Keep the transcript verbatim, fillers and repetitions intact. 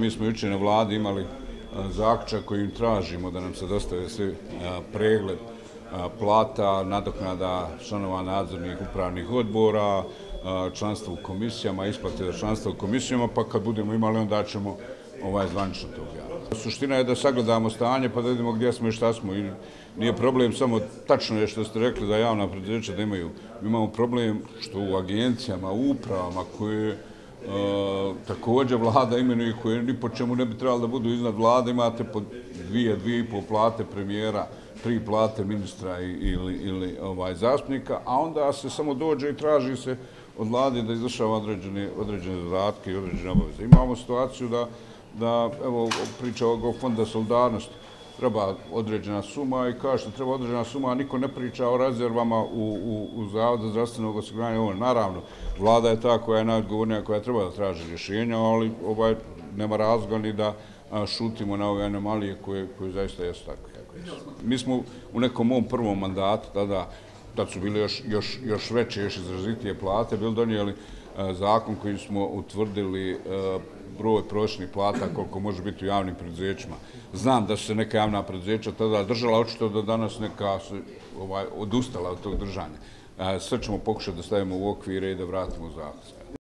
mi smo jučer na vladi imali zaključak kojim tražimo da nam se dostave svi pregled plata, nadoknada članova nadzornih upravnih odbora, članstvo u komisijama, isplate za članstvo u komisijama, pa kad budemo imali onda ćemo ovaj zvanično to objaviti. Suština je da sagledamo stanje pa da vidimo gdje smo i šta smo. I nije problem samo, tačno je što ste rekli da javna preduzeća da imaju. Mi imamo problem što u agencijama, u upravama koje e, također vlada imenuje i koje ni po čemu ne bi trebalo da budu iznad vlade, imate po dvije, dvije i pol plate premijera, tri plate ministra ili, ili ovaj, zastupnika, a onda se samo dođe i traži se od vlade da izvršava određene, određene zadatke i određene obaveze. Imamo situaciju da, da evo, priča ovog fonda solidarnosti, treba određena suma i kaže što treba određena suma, a niko ne priča o rezervama u, u, u Zavodu zdravstvenog osiguranja. Ovo, naravno, vlada je ta koja je najodgovornija, koja treba da traži rješenja, ali ovaj, nema razloga ni da a, šutimo na ove anomalije koje, koje zaista jesu takve. Mi smo u nekom mom prvom mandatu, tada, tad su bile još, još, još veće, još izrazitije plate, bili donijeli a, zakon kojim smo utvrdili a, broj prosječnih plata koliko može biti u javnim preduzećima. Znam da su se neka javna preduzeća tada držala, očito da danas neka su ovaj, odustala od tog držanja. Sve ćemo pokušati da stavimo u okvire i da vratimo zakon.